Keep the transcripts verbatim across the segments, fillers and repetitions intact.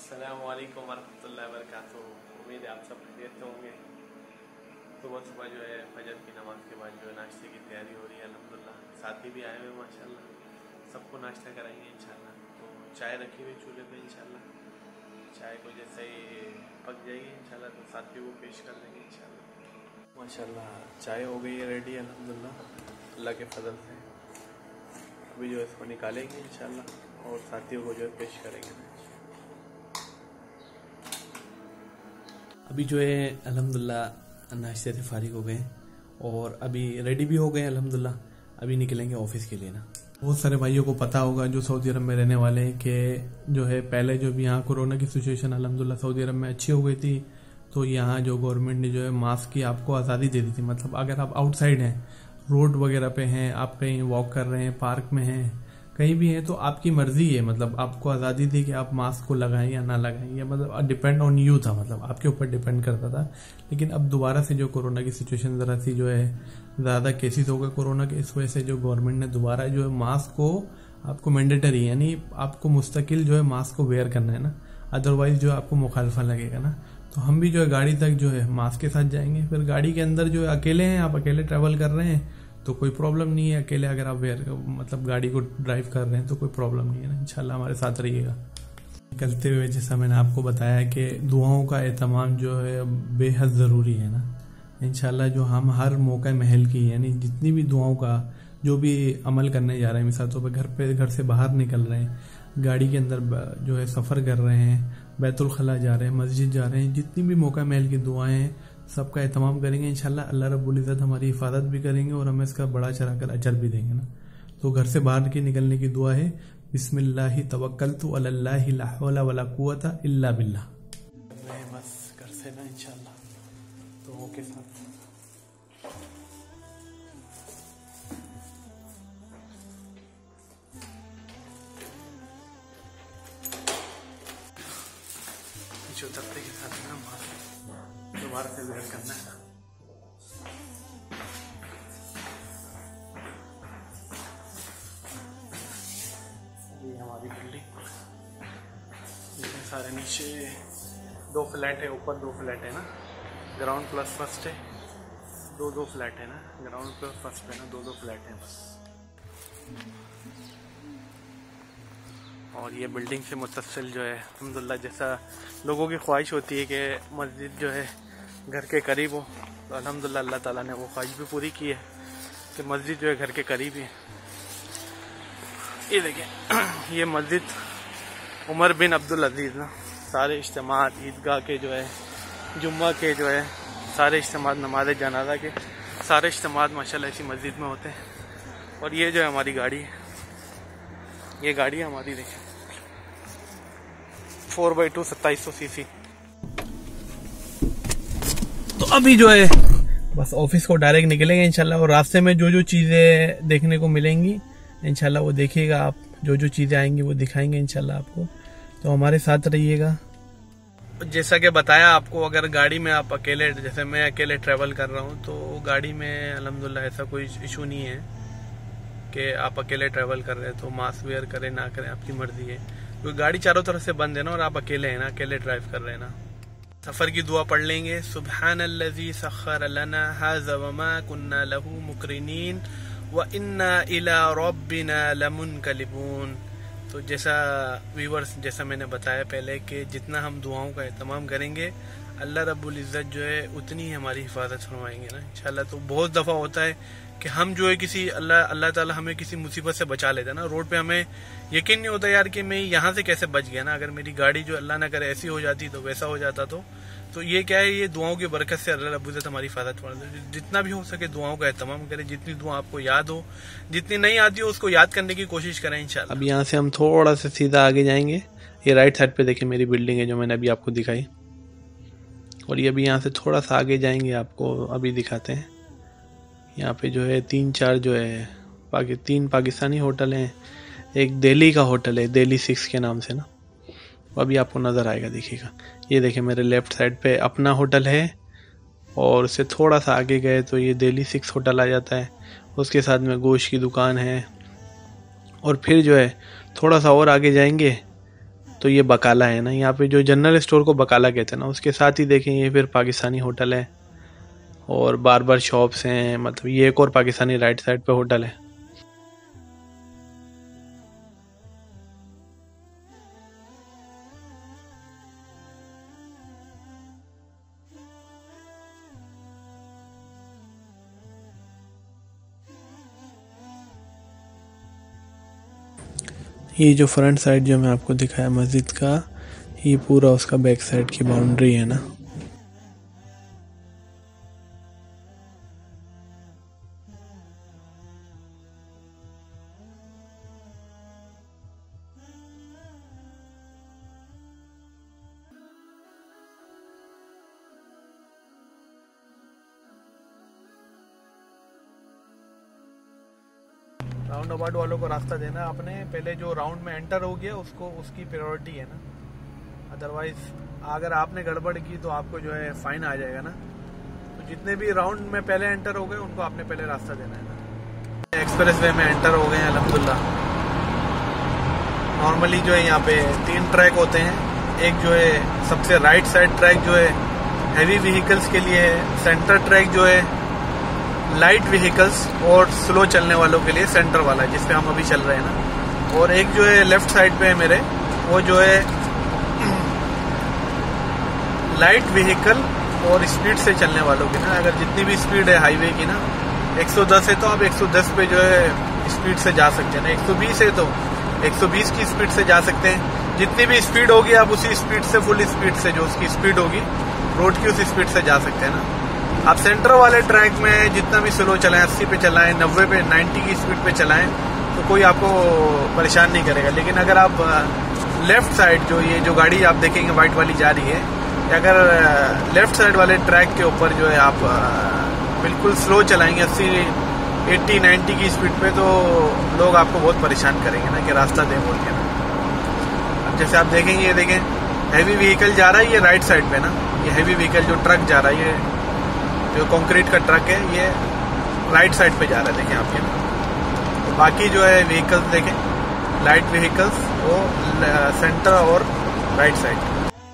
अस्सलामुअलैकुम वरहमतुल्लाहि वबरकातुहू। उम्मीद है आप सब खैरियत से होंगे। सुबह सुबह जो है फजर की नमाज के बाद जो है नाश्ते की तैयारी हो रही है अल्हम्दुलिल्लाह। साथी भी आए हुए माशाल्लाह, सबको नाश्ता कराएंगे इंशाल्लाह। तो चाय रखी हुई चूल्हे पे इंशाल्लाह, चाय को जैसे ही पक जाएगी इंशाल्लाह तो साथी को पेश कर देंगे इंशाल्लाह। माशाल्लाह चाय हो गई है रेडी अल्हम्दुलिल्लाह अल्लाह के फजल से। अभी जो है इसको निकालेंगे इंशाल्लाह और साथियों को जो है पेश करेंगे। अभी जो है अल्हम्दुलिल्लाह नाश्ते से फारिग हो गए और अभी रेडी भी हो गए अल्हम्दुलिल्लाह। अभी निकलेंगे ऑफिस के लिए ना। बहुत सारे भाइयों को पता होगा जो सऊदी अरब में रहने वाले हैं कि जो है पहले जो भी यहाँ कोरोना की सिचुएशन अल्हम्दुलिल्लाह सऊदी अरब में अच्छी हो गई थी, तो यहाँ जो गवर्नमेंट ने जो है मास्क की आपको आज़ादी दे दी थी। मतलब अगर आप आउटसाइड हैं, रोड वगैरह पे हैं, आप कहीं वॉक कर रहे हैं, पार्क में हैं, कहीं भी है, तो आपकी मर्जी है। मतलब आपको आज़ादी थी कि आप मास्क को लगाएं या ना लगाएं, ये मतलब डिपेंड ऑन यू था, मतलब आपके ऊपर डिपेंड करता था। लेकिन अब दोबारा से जो कोरोना की सिचुएशन ज़रा सी जो है ज़्यादा केसेस हो गए कोरोना के, इस वजह से जो गवर्नमेंट ने दोबारा जो है मास्क को आपको मैंडेटरी यानी आपको मुस्तकिल जो है मास्क को वेयर करना है ना, अदरवाइज जो है आपको मुखालफा लगेगा ना। तो हम भी जो है गाड़ी तक जो है मास्क के साथ जाएंगे। फिर गाड़ी के अंदर जो है अकेले हैं, आप अकेले ट्रैवल कर रहे हैं तो कोई प्रॉब्लम नहीं है। अकेले अगर आप वेयर मतलब गाड़ी को ड्राइव कर रहे हैं तो कोई प्रॉब्लम नहीं है ना। इंशाल्लाह हमारे साथ रहिएगा। निकलते हुए जैसा मैंने आपको बताया कि दुआओं का एहतमाम जो है बेहद ज़रूरी है ना। इंशाल्लाह जो हम हर मौका महल की यानी जितनी भी दुआओं का जो भी अमल करने जा रहे हैं, मिसाल तौर पर घर पे घर से बाहर निकल रहे हैं, गाड़ी के अंदर जो है सफ़र कर रहे हैं, बैतुल खला जा रहे हैं, मस्जिद जा रहे हैं, जितनी भी मौका महल की दुआएं हैं सबका एहतमाम करेंगे इंशाल्लाह। अल्लाह रब्बुल इज़्ज़त हमारी हिफाजत भी करेंगे और हमें इसका बड़ा चढ़ा कर अजर भी देंगे ना। तो घर से बाहर के निकलने की दुआ है बिस्मिल्लाहि तवक्कलतु अलल्लाहि ला हौला वला कुव्वता इल्ला बिल्लाह। मैं बस घर से ना इंशाल्लाह तो के साथ उतरते के साथ ना दोबारा से वेट करना है। ये हमारी बिल्डिंग, इसमें सारे नीचे दो फ्लैट है, ऊपर दो फ्लैट है ना, ग्राउंड प्लस फर्स्ट है, दो दो फ्लैट है ना, ग्राउंड प्लस फर्स्ट है ना, दो दो फ्लैट है बस। और ये बिल्डिंग से मुतसिल जो है अल्हम्दुलिल्लाह जैसा लोगों की ख्वाहिश होती है कि मस्जिद जो है घर के करीब हो, तो अल्हम्दुलिल्लाह अल्लाह ताला ने वो ख्वाहिश भी पूरी की है कि मस्जिद जो है घर के करीब ही है। ये देखें ये मस्जिद उमर बिन अब्दुल अजीज़ ना, सारे इज्तिमात ईदगाह के जो है, जुम्मा के जो है सारे इज्तिमात, नमाज जनाजा के सारे इज्तिमात माशाल्लाह इसी मस्जिद में होते हैं। और ये जो है हमारी गाड़ी है, ये गाड़ी है हमारी, देखें फोर बाई टू सत्ताईस सौ सी सी। तो अभी जो है बस ऑफिस को डायरेक्ट निकलेंगे इंशाल्लाह। और रास्ते में जो जो चीज़ें देखने को मिलेंगी इंशाल्लाह वो देखिएगा आप, जो जो चीज़ें आएंगी वो दिखाएंगे इंशाल्लाह आपको। तो हमारे साथ रहिएगा। जैसा कि बताया आपको, अगर गाड़ी में आप अकेले, जैसे मैं अकेले ट्रैवल कर रहा हूँ, तो गाड़ी में अल्हम्दुलिल्लाह ऐसा कोई इशू नहीं है कि आप अकेले ट्रैवल कर रहे हैं तो मास्क वेयर करें ना करें आपकी मर्जी है, क्योंकि गाड़ी चारों तरफ से बंद है ना और आप अकेले हैं ना, अकेले ड्राइव कर रहे हैं ना। सफ़र की दुआ पढ़ लेंगे, सुब्हानल्लज़ी सख्खर लना हाज़ा वमा कुन्ना लहू मुक़रिनीन व इन्ना इला रब्बिना लमुनक़लिबून। तो जैसा व्यूअर्स, जैसा मैंने बताया पहले कि जितना हम दुआओं का एहतमाम करेंगे अल्लाह रब्बुल इज़्ज़त जो है उतनी हमारी हिफाजत फरमाएंगे ना इंशाल्लाह। तो बहुत दफ़ा होता है कि हम जो है किसी अल्लाह अल्लाह ताला हमें किसी मुसीबत से बचा लेता है ना, रोड पे हमें यकीन नहीं होता यार कि मैं यहाँ से कैसे बच गया ना। अगर मेरी गाड़ी जो अल्लाह ना करे ऐसी हो जाती तो वैसा हो जाता। तो तो ये क्या है, ये दुआओं की बरकत से अल्लाह रब्बुल इज़्ज़त हमारी हिफाजत फरमाते। जितना भी हो सके दुआओं का एहतमाम करें, जितनी दुआ आपको याद हो, जितनी नहीं आती हो उसको याद करने की कोशिश करें इंशाल्लाह। अब यहाँ से हम थोड़ा सा सीधा आगे जाएंगे। ये राइट साइड पे देखिए मेरी बिल्डिंग है जो मैंने अभी आपको दिखाई, और ये अभी यहाँ से थोड़ा सा आगे जाएंगे, आपको अभी दिखाते हैं। यहाँ पे जो है तीन चार जो है पाकि तीन पाकिस्तानी होटल हैं, एक दिल्ली का होटल है दिल्ली सिक्स के नाम से ना, वो अभी आपको नज़र आएगा, देखिएगा। ये देखें मेरे लेफ़्ट साइड पे अपना होटल है, और उससे थोड़ा सा आगे गए तो ये दिल्ली सिक्स होटल आ जाता है। उसके साथ में गोश्त की दुकान है, और फिर जो है थोड़ा सा और आगे जाएंगे तो ये बकाला है ना, यहाँ पे जो जनरल स्टोर को बकाला कहते हैं ना, उसके साथ ही देखें ये फिर पाकिस्तानी होटल है और बार बार शॉप्स हैं, मतलब ये एक और पाकिस्तानी राइट साइड पे होटल है। ये जो फ्रंट साइड जो मैं आपको दिखाया मस्जिद का, ये पूरा उसका बैक साइड की बाउंड्री है ना। राउंड अबाउट वालों को रास्ता देना है आपने, पहले जो राउंड में एंटर हो गया उसको, उसकी प्रायोरिटी है ना, अदरवाइज अगर आपने गड़बड़ की तो आपको जो है फाइन आ जाएगा ना। तो जितने भी राउंड में पहले एंटर हो गए उनको आपने पहले रास्ता देना है ना। एक्सप्रेस वे में एंटर हो गए हैं अल्हम्दुलिल्लाह। नॉर्मली जो है यहाँ पे तीन ट्रैक होते हैं, एक जो है सबसे राइट साइड ट्रैक जो है हैवी व्हीकल्स के लिए है, सेंटर ट्रैक जो है लाइट व्हीकल्स और स्लो चलने वालों के लिए सेंटर वाला है, जिसपे हम अभी चल रहे हैं ना। और एक जो है लेफ्ट साइड पे है मेरे, वो जो है लाइट व्हीकल और स्पीड से चलने वालों की ना। अगर जितनी भी स्पीड है हाईवे की ना, एक सौ दस है तो आप एक सौ दस पे जो है स्पीड से जा सकते हैं ना, एक सौ बीस है तो एक सौ बीस की स्पीड से जा सकते हैं। जितनी भी स्पीड होगी आप उसी स्पीड से, फुल स्पीड से जो उसकी स्पीड होगी रोड की, उस स्पीड से जा सकते हैं ना। आप सेंटर वाले ट्रैक में जितना भी स्लो चलाएं, अस्सी पे चलाएं, नब्बे पे, नब्बे की स्पीड पे चलाएं तो कोई आपको परेशान नहीं करेगा। लेकिन अगर आप लेफ्ट साइड जो ये जो गाड़ी आप देखेंगे वाइट वाली जा रही है, अगर लेफ्ट साइड वाले ट्रैक के ऊपर जो है आप बिल्कुल स्लो चलाएंगे अस्सी, अस्सी, नब्बे की स्पीड पे, तो लोग आपको बहुत परेशान करेंगे ना कि रास्ता दे बोल के ना। अब जैसे आप देखेंगे, ये देखें हैवी व्हीकल जा रहा है ये राइट साइड पे ना, ये हैवी व्हीकल जो ट्रक जा रहा है, ये जो कंक्रीट का ट्रक है ये राइट साइड पे जा रहा है, देखें आपके ना। तो बाकी जो है व्हीकल्स देखें लाइट व्हीकल्स वो सेंटर और राइट साइड।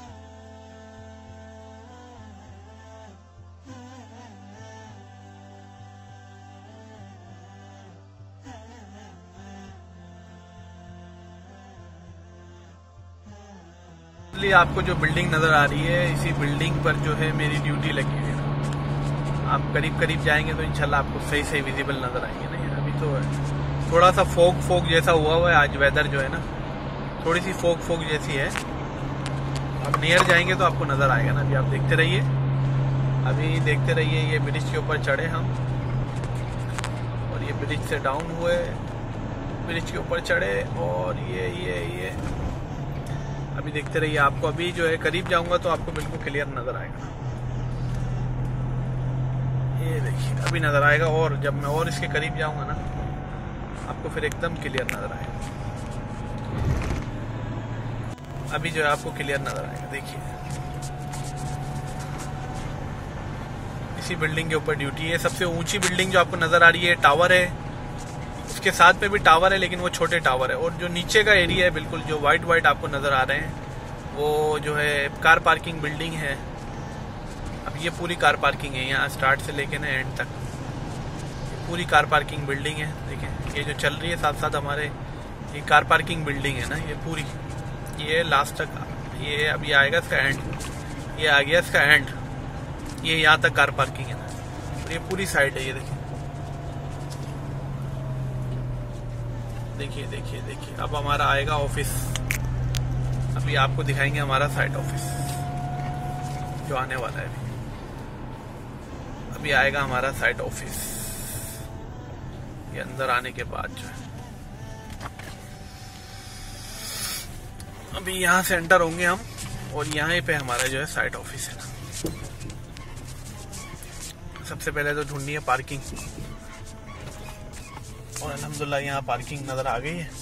इसलिए आपको जो बिल्डिंग नजर आ रही है, इसी बिल्डिंग पर जो है मेरी ड्यूटी लगी हुई है। आप करीब करीब जाएंगे तो इंशाल्लाह आपको सही सही विजिबल नजर आएंगे ना। अभी तो थोड़ा सा फोग फोग जैसा हुआ हुआ है, आज वेदर जो है ना थोड़ी सी फोग फोग जैसी है। आप नियर जाएंगे तो आपको नजर आएगा ना। अभी आप देखते रहिए, अभी देखते रहिए। ये ब्रिज के ऊपर चढ़े हम और ये ब्रिज से डाउन हुए, ब्रिज के ऊपर चढ़े और ये ये ये अभी देखते रहिए। आपको अभी जो है करीब जाऊंगा तो आपको बिल्कुल क्लियर नजर आएगा। ये देखिए अभी नजर आएगा, और जब मैं और इसके करीब जाऊंगा ना आपको फिर एकदम क्लियर नजर आएगा। अभी जो है आपको क्लियर नजर आएगा। देखिए इसी बिल्डिंग के ऊपर ड्यूटी है। सबसे ऊंची बिल्डिंग जो आपको नजर आ रही है टावर है, उसके साथ में भी टावर है लेकिन वो छोटे टावर है। और जो नीचे का एरिया है बिल्कुल जो व्हाइट व्हाइट आपको नजर आ रहे हैं, वो जो है कार पार्किंग बिल्डिंग है। अब ये पूरी कार पार्किंग है, यहाँ स्टार्ट से लेके ना एंड तक पूरी कार पार्किंग बिल्डिंग है। देखें ये जो चल रही है साथ साथ हमारे, ये कार पार्किंग बिल्डिंग है ना, ये पूरी, ये लास्ट तक, ये अभी आएगा इसका एंड, ये आ गया इसका एंड, ये यहाँ तक कार पार्किंग है ना। और ये पूरी साइड है, ये देखिए देखिए देखिए देखिए। अब हमारा आएगा ऑफिस, अभी आपको दिखाएंगे हमारा साइट ऑफिस जो आने वाला है। अभी अभी आएगा हमारा साइट ऑफिस, ये अंदर आने के बाद जो है अभी यहाँ से एंटर होंगे हम, और यहाँ पे हमारा जो है साइट ऑफिस है ना। सबसे पहले तो ढूंढनी है पार्किंग, और अल्हम्दुलिल्लाह यहाँ पार्किंग नजर आ गई है।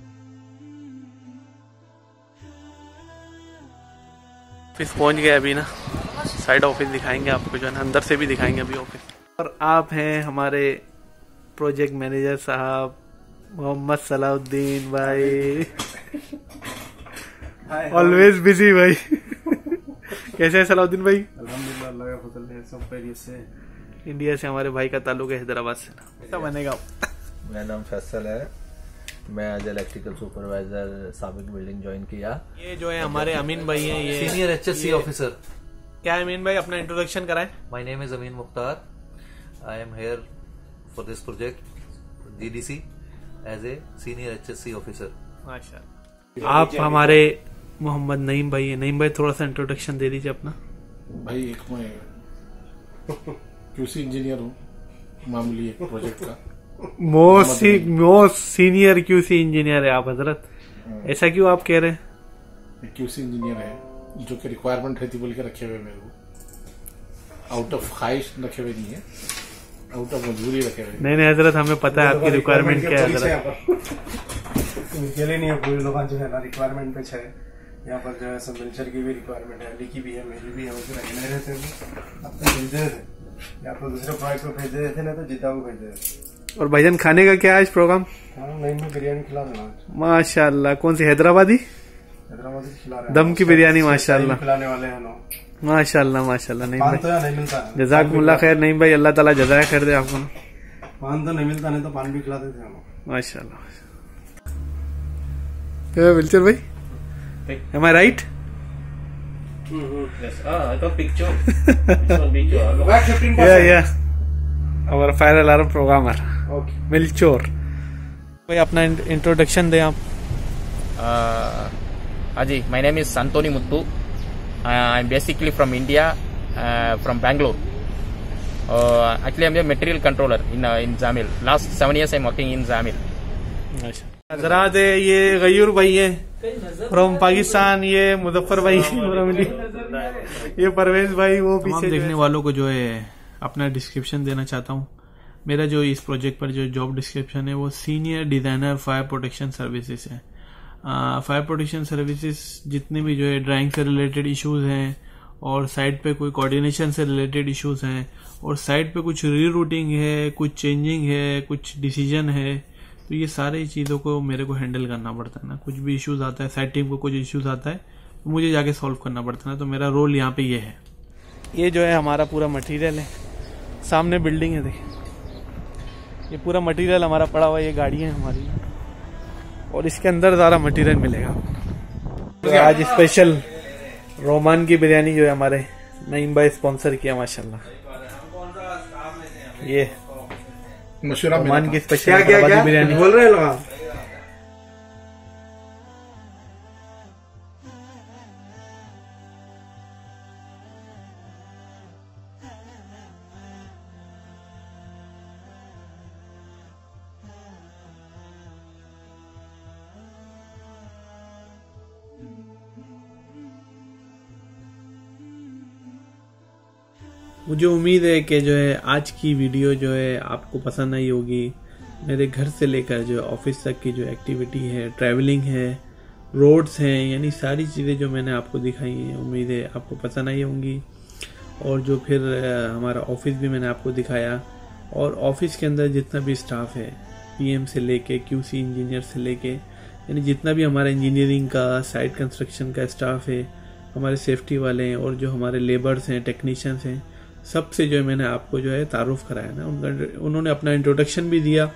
ऑफिस पहुंच गए अभी ना, साइड ऑफिस दिखाएंगे आपको जो है ना, अंदर से भी दिखाएंगे अभी ऑफिस। और आप हैं हमारे प्रोजेक्ट मैनेजर साहब मोहम्मद सलाउद्दीन भाई। ऑलवेज बिजी भाई। कैसे है सलाउद्दीन भाई? अल्हम्दुलिल्लाह, अल्लाह का फजल है, सब खैरियत से। इंडिया से हमारे भाई का ताल्लुक है, हैदराबाद से। ऐसा बनेगा। मेरा नाम फैसल है, मैं as electrical supervisor SABIC building join किया। ये जो है हमारे अमीन भाई हैं, ये सीनियर एचएससी ऑफिसर। क्या अमीन भाई, अपना इंट्रोडक्शन कराएं। My name is Amin Mukhtar, I am here for this project GDC as a senior HSC officer. माशाल्लाह। आप हमारे मोहम्मद नईम भाई है। नईम भाई, थोड़ा सा इंट्रोडक्शन दे दीजिए अपना। भाई एक मैं क्यूसी इंजीनियर हूँ, मामूली एक प्रोजेक्ट का। Most most senior QC engineer है आप हजरत। ऐसा क्यों आप कह रहे हैं? क्यूसी इंजीनियर है जो कि रिक्वायरमेंट रहती बोल के रखे हुए मेरे को, आउट ऑफ ख्वाहिश रखे हुए नहीं है, आउट ऑफ मजबूरी रखे हुए। नहीं नहीं हजरत, हमें पता है आपकी रिक्वायरमेंट क्या है हजरत। अकेले नहीं है, पूरे लोग जो है ना रिक्वायरमेंट पे है। यहाँ पर जो है सब मिलचर की भी रिक्वायरमेंट है, अली की भी है, मेरी भी है। उसे रहने रहते थे, अब तो भेज दे थे, या तो दूसरे प्रोजेक्ट को भेज देते थे, ना तो जिद्दा को भेज देते थे। और भाईजान, खाने का क्या आज प्रोग्राम? हाँ, नई में बिरयानी खिला देना। माशाल्लाह। कौन सी, हैदराबादी? हैदराबादी खिला रहे हैं, दम की बिरयानी। माशाल्लाह खिलाने वाले हैं लोग। माशाल्लाह माशाल्लाह। नहीं पान भाई, तो यार नहीं मिलता है। जज़ाकुमुल्लाह खैर। नहीं भाई, अल्लाह ताला जज़ाया खैर दे आपको। पान तो नहीं मिलता, नहीं तो पान भी खिलाते थे हम लोग। माशाल्लाह। विल्चर भाई, एम आई राइट? या या हमारा फायर अलार्म प्रोग्रामर मिलचोर भाई, अपना इंट्रोडक्शन दें आप। हाँ जी, my name is Antony Muthu, I am basically from India, from Bangalore. Actually I am a material controller in in Jamil. Last seven years I am working in Jamil. हजरात, ये गयूर भाई है फ्रॉम पाकिस्तान, ये मुजफ्फर भाई फ्रॉम इंडिया, ये परवेज भाई वो पीछे। देखने वालों को जो है अपना डिस्क्रिप्शन देना चाहता हूँ। मेरा जो इस प्रोजेक्ट पर जो जॉब डिस्क्रिप्शन है वो senior designer fire protection services है। फायर प्रोटेक्शन सर्विसेज जितने भी जो है ड्राइंग से रिलेटेड इश्यूज हैं, और साइट पे कोई कोऑर्डिनेशन से रिलेटेड इश्यूज हैं, और साइट पे कुछ रीरूटिंग है, कुछ चेंजिंग है, कुछ डिसीजन है, तो ये सारी चीज़ों को मेरे को हैंडल करना पड़ता है ना। कुछ भी इश्यूज आता है, साइट टीम को कुछ इश्यूज आता है तो मुझे जाके सॉल्व करना पड़ता है ना। तो मेरा रोल यहाँ पे ये है। ये जो है हमारा पूरा मटेरियल है, सामने बिल्डिंग है, देखिए ये पूरा मटेरियल हमारा पड़ा हुआ है। ये गाड़ी है हमारी, और इसके अंदर सारा मटेरियल मिलेगा। तो आज स्पेशल रोमान की बिरयानी जो है हमारे नईम भाई स्पॉन्सर किया माशाल्लाह। ये रोमान की स्पेशल बिरयानी बोल रहे लोग। मुझे उम्मीद है कि जो है आज की वीडियो जो है आपको पसंद आई होगी। मेरे घर से लेकर जो ऑफिस तक की जो एक्टिविटी है, ट्रैवलिंग है, रोड्स हैं, यानी सारी चीज़ें जो मैंने आपको दिखाई हैं, उम्मीद है आपको पसंद आई होंगी। और जो फिर हमारा ऑफिस भी मैंने आपको दिखाया, और ऑफिस के अंदर जितना भी स्टाफ है, पीएम से लेके क्यूसी इंजीनियर से लेके, यानी जितना भी हमारा इंजीनियरिंग का, साइट कंस्ट्रक्शन का स्टाफ है, हमारे सेफ्टी वाले हैं, और जो हमारे लेबर्स हैं, टेक्नीशियंस हैं, सबसे जो है मैंने आपको जो है तारुफ कराया ना। उनका उन्होंने अपना इंट्रोडक्शन भी दिया।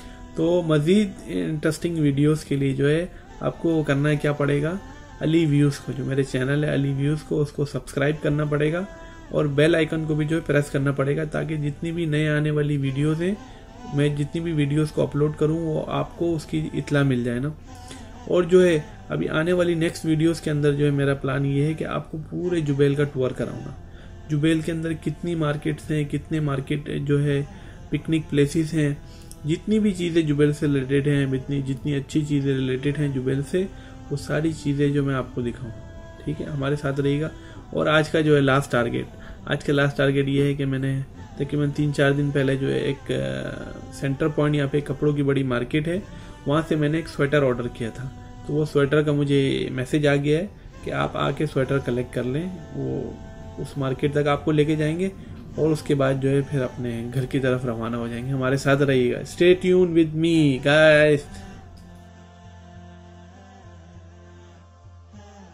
तो मज़ीद इंटरेस्टिंग वीडियोस के लिए जो है आपको करना है क्या पड़ेगा, अली व्यूज़ को, जो मेरे चैनल है अली व्यूज़ को, उसको सब्सक्राइब करना पड़ेगा, और बेल आइकन को भी जो है प्रेस करना पड़ेगा, ताकि जितनी भी नए आने वाली वीडियोस हैं, मैं जितनी भी वीडियोस को अपलोड करूं वो आपको उसकी इत्तला मिल जाए ना। और जो है अभी आने वाली नेक्स्ट वीडियोस के अंदर जो है मेरा प्लान ये है कि आपको पूरे जुबैल का टूर कराऊंगा। जुबैल के अंदर कितनी मार्केट्स हैं, कितने मार्केट जो है पिकनिक प्लेसेस हैं, जितनी भी चीज़ें जुबैल से रिलेटेड हैं, जितनी जितनी अच्छी चीज़ें रिलेटेड हैं जुबैल से, वो सारी चीज़ें जो मैं आपको दिखाऊँ। ठीक है, हमारे साथ रहिएगा। और आज का जो है लास्ट टारगेट, आज का लास्ट टारगेट ये है कि मैंने तकरीबन तीन चार दिन पहले जो है एक आ, सेंटर पॉइंट, यहाँ पे कपड़ों की बड़ी मार्केट है, वहाँ से मैंने एक स्वेटर ऑर्डर किया था। तो वो स्वेटर का मुझे मैसेज आ गया है कि आप आके स्वेटर कलेक्ट कर लें। वो उस मार्केट तक आपको लेके जाएंगे, और उसके बाद जो है फिर अपने घर की तरफ रवाना हो जाएंगे। हमारे साथ रहिएगा, stay tune with me guys.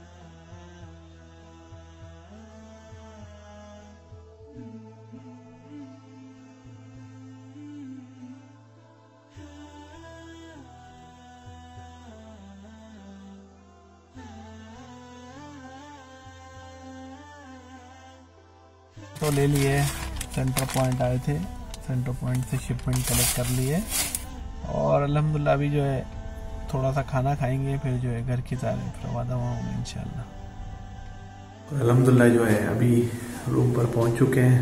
तो ले लिए, सेंटर पॉइंट आए थे, सेंटर पॉइंट से शिपमेंट कलेक्ट कर लिए और अल्हम्दुलिल्लाह अभी जो है थोड़ा सा खाना खाएंगे, फिर जो है घर की तरफ रवाना होंगे इंशाल्लाह। तो अल्हम्दुलिल्लाह जो है अभी रूम पर पहुंच चुके हैं,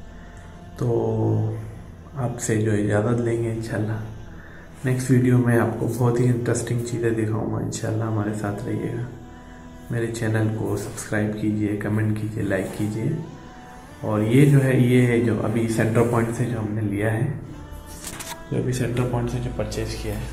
तो आपसे जो है इजाज़त लेंगे इंशाल्लाह। नेक्स्ट वीडियो में आपको बहुत ही इंटरेस्टिंग चीज़ें दिखाऊंगा इंशाल्लाह, हमारे साथ रहिएगा। मेरे चैनल को सब्सक्राइब कीजिए, कमेंट कीजिए, लाइक कीजिए। और ये जो है ये जो अभी सेंटर पॉइंट से जो हमने लिया है, जो अभी सेंटर पॉइंट से जो परचेज किया है,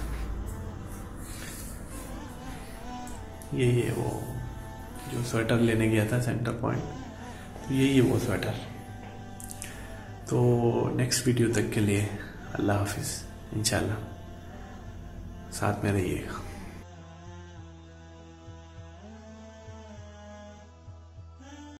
ये ये वो जो स्वेटर लेने गया था सेंटर पॉइंट, तो यही है वो स्वेटर। तो नेक्स्ट वीडियो तक के लिए अल्लाह हाफिज़, इंशाल्लाह साथ में रहिएगा।